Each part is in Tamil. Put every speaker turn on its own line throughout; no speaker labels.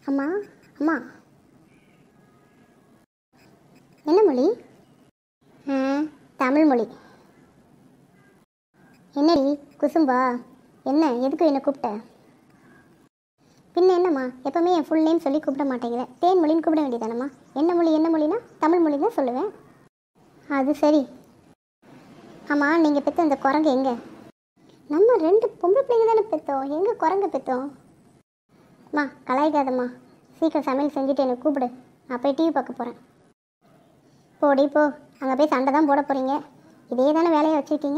அம்மா அம்மா, என்ன மொழி? தமிழ் மொழி. என்னடி குசும்பா? என்ன எதுக்கு என்னை கூப்பிட்ட? பின்ன என்னம்மா, எப்பவுமே என் ஃபுல் நேம் சொல்லி கூப்பிட மாட்டேங்கிறேன். தேன் மொழின்னு கூப்பிட வேண்டியதானம்மா. என்ன மொழினா தமிழ் மொழி தான் சொல்லுவேன். அது சரி. ஆமாம், நீங்கள் பெற்ற அந்த குரங்கு எங்கே? நம்ம 2 பொம்பளை பிள்ளைங்க தானே பெற்றோம், எங்கே குரங்க பெற்றோம்? அம்மா கலாய்க்காதம்மா, சீக்கிரம் சமையல் செஞ்சுட்டு எனக்கு கூப்பிடு, நான் போய் டிவி பார்க்க போகிறேன். போடி போ, அங்கே போய் சண்டை தான் போட போகிறீங்க. இதே தானே வேலையை வச்சுருக்கீங்க.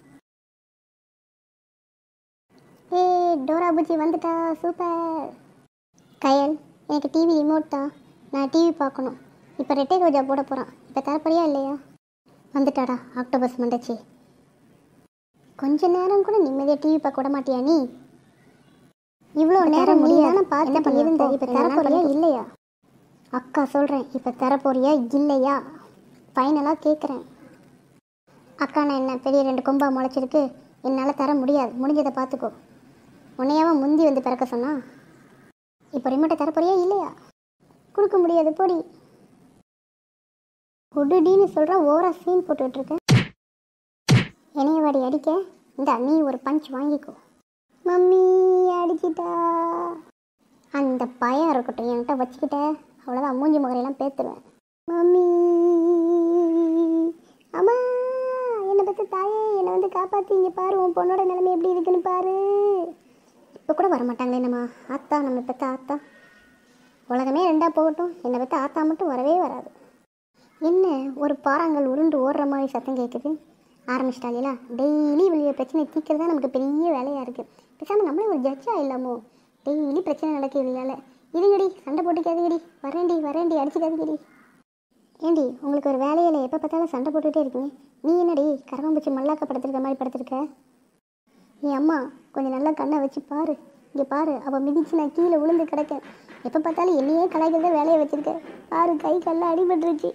டோரா பூஜி வந்துட்டா, சூப்பர். கயல், எனக்கு டிவி ரிமோட் தான், நான் டிவி பார்க்கணும். இப்போ ரெட்டை ரோஜா போட போகிறான், இப்போ தரப்போறியா இல்லையா? வந்துட்டாடா ஆக்டோபஸ் மண்டச்சி. கொஞ்ச நேரம் கூட நிம்மதியாக டிவி பார்க்க விட மாட்டியா நீ? இவ்வளோ நேரம் முடியாதானே பார்த்து பண்ணியிருந்த, இப்போ தரப்போறியா இல்லையா? அக்கா சொல்கிறேன், இப்போ தரப்போறியா இல்லையா? ஃபைனலாக கேட்குறேன். அக்கா நான் என்ன பெரிய 2 கொம்பா முளைச்சிருக்கு, என்னால் தர முடியாது, முடிஞ்சதை பார்த்துக்கோ. உன்னையாவா முந்தி வந்து பிறக்க சொன்னா? இப்போ ரிமோட்டை தரப்போறியா இல்லையா? கொடுக்க முடியாது, பொடி. குடுடின்னு சொல்கிறேன், ஓவரா சீன் போட்டுட்ருக்கேன். என்னைய வாடி அடிக்க, இந்த நீ ஒரு பஞ்ச் வாங்கிக்கோ. மம்மி அடிச்சிட்டா. அந்த பயம் இருக்கட்டும், என்கிட்ட வச்சுக்கிட்ட அவ்வளோதான், மூஞ்சி முகரையெல்லாம் பேத்துருவேன். மம்மி, அம்மா என்னை பற்றி தாயே, என்னை வந்து காப்பாற்றி, இங்கே பாரு உன் பொண்ணோட நிலைமை எப்படி இருக்குன்னு பாரு. இப்போ கூட வரமாட்டாங்களே நம்ம ஆத்தா, நம்ம பெற்ற ஆத்தா. உலகமே 2ஆக போகட்டும், என்னை பெற்ற ஆத்தா மட்டும் வரவே வராது. என்ன ஒரு பாறாங்கல் உருண்டு ஓடுற மாதிரி சத்தம் கேட்குது? ஆரம்பிச்சிட்டாங்களா? டெய்லி வெளியே பிரச்சனை தீர்க்கிறது தான் நமக்கு பெரிய வேலையாக இருக்குது. பேசாமல் நம்மளே ஒரு ஜட்ஜாக இல்லாமோ? டெய்லி பிரச்சனை நடக்குது இல்லையால. இருங்கடி, சண்டை போட்டுக்காதீங்கடி, வரேன்டி அடிச்சுக்காதீங்கடி. ஏண்டி உங்களுக்கு ஒரு வேலையில் எப்போ பார்த்தாலும் சண்டை போட்டுகிட்டே இருக்கீங்க? நீ என்னடி கரவம்பூச்சி மல்லாக்க படுத்திருக்க மாதிரி படுத்திருக்க? என் அம்மா கொஞ்சம் நல்லா கண்ணை வச்சு பாரு, இங்கே பாரு, அவள் மிதிச்சு நான் கீழே விழுந்து கிடக்கேன். எப்போ பார்த்தாலும் என்னையே கலாய்க்கிறத வேலையை வச்சுருக்க பாரு, கை கல்லாம் அடிபட்டுருச்சு.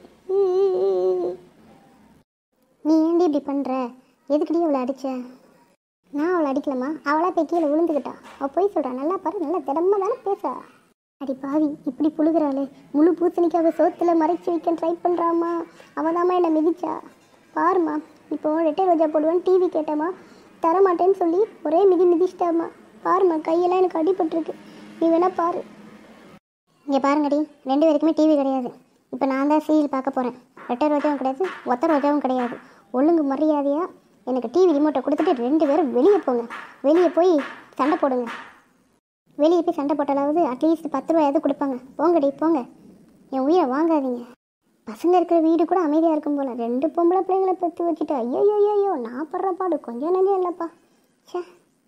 நீ ஏண்டி இப்படி பண்ணுற? எதுக்குடி அவளை அடித்த? நான் அவளை அடிக்கலம்மா, அவளாக போய் கீழே விழுந்துக்கிட்டா. அவள் போய் சொல்கிறா, நல்லா பாரு, நல்லா திடமா தானே பேசா. அடி பாவி, இப்படி புழுகிறாளே, முழு பூசணிக்கு அவள் சோத்தில் மறைச்சி வைக்க ட்ரை பண்ணுறாம்மா. அவள் தாம்மா என்னை மிதிச்சா. பாருமா, இப்போ ரெட்டை ரோஜா போடுவேன்னு டிவி கேட்டேம்மா, தரமாட்டேன்னு சொல்லி ஒரே மிதிச்சிட்டாம்மா. பாருமா, கையெல்லாம் எனக்கு அடிபட்டுருக்கு, நீ வேணா பாரு. இங்கே பாருங்கடி, 2 பேருக்குமே டிவி கிடையாது. இப்போ நான் தான் சீரியல் பார்க்க போகிறேன். ரெட்டை ரோஜாவும் கிடையாது, ஒத்த ரோஜாவும் கிடையாது. ஒழுங்கு மரியாதையாக எனக்கு டிவி ரிமோட்டை கொடுத்துட்டு 2 பேரும் வெளியே போங்க. வெளியே போய் சண்டை போடுங்க. வெளியே போய் சண்டை போட்டாலாவது அட்லீஸ்ட் 10 ரூபாயாவது கொடுப்பாங்க. போங்கடி போங்க, என் உயிரை வாங்காதீங்க. பசங்க இருக்கிற வீடு கூட அமைதியாக இருக்கும் போல், 2 பொம்பளை பிள்ளைங்களை பெற்று வச்சுட்டு ஐயோ நான் படுற பாடு கொஞ்சம் நஞ்சம் இல்லைப்பா. சே,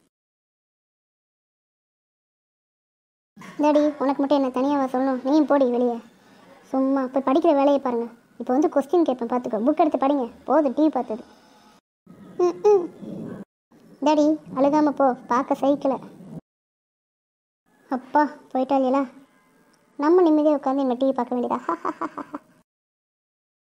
டாடி உனக்கு மட்டும் என்ன தனியாக சொல்லணும்? நீயும் போடி வெளியே. சும்மா போய் படிக்கிற வேலையை பாருங்கள். இப்போ வந்து கொஸ்டின் கேட்பேன், பார்த்துக்கோ. புக் எடுத்து படிங்க, போதும் டிவி பார்த்தது. டாடி அழுகாமல் போ, பார்க்க சைக்கிளை. அப்பா போயிட்டாங்களா? நம்ம நிம்மதியாக உட்காந்து நம்ம டிவி பார்க்க வேண்டியதா?